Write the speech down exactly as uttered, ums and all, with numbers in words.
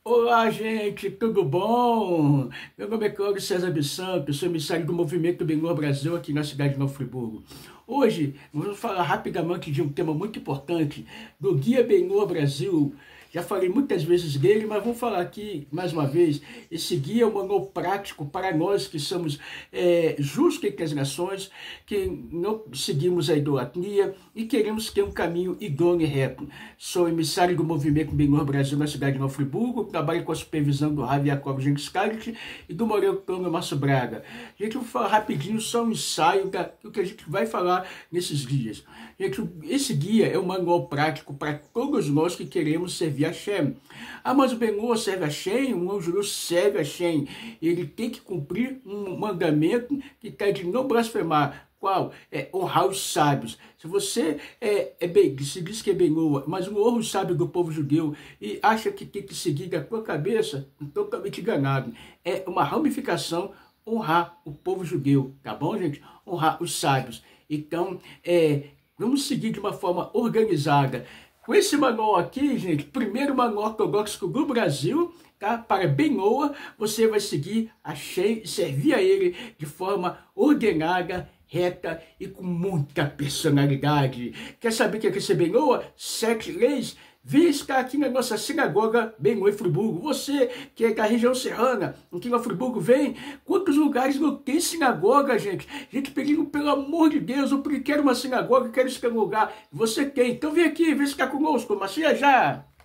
Olá, gente, tudo bom? Meu nome é Cláudio César dos Santos, sou emissário do Movimento Benhur Brasil aqui na cidade de Nova Friburgo. Hoje, vamos falar rapidamente de um tema muito importante, do Guia Benhur Brasil. Já falei muitas vezes dele, mas vou falar aqui mais uma vez. Esse guia é um manual prático para nós que somos é, justos entre as nações, que não seguimos a idolatria e queremos ter um caminho idôneo e reto. Sou emissário do Movimento Benhur Brasil na cidade de Nova Friburgo, trabalho com a supervisão do Ravi Jacob Jenkins Carit e do Morel Tono Márcio Braga. Gente, eu vou falar rapidinho só um ensaio do que a gente vai falar nesses dias. Gente, esse guia é um manual prático para todos nós que queremos servir a Hashem. Ah, mas o Benhur serve a Hashem, o anjo luz serve a Hashem. Ele tem que cumprir um mandamento que está de não blasfemar. Qual? É honrar os sábios. Se você é, é bem, se diz que é Benhur, mas não honra os sábios do povo judeu e acha que tem que seguir da tua cabeça, totalmente enganado. É uma ramificação honrar o povo judeu, tá bom, gente? Honrar os sábios. Então, é, vamos seguir de uma forma organizada. Com esse manual aqui, gente, primeiro manual ortodoxo do Brasil, tá? Para Benhur, você vai seguir a Hashem e servir a ele de forma ordenada, reta e com muita personalidade. Quer saber o que é esse Benhur? Sete leis. Vem estar aqui na nossa sinagoga Benhur Friburgo. Você que é da região serrana, aqui na Friburgo, vem. Quantos lugares não tem sinagoga, gente? Gente pedindo, pelo amor de Deus, eu quero uma sinagoga, eu quero esse lugar. Você tem. Então vem aqui, vem ficar conosco. Macia já!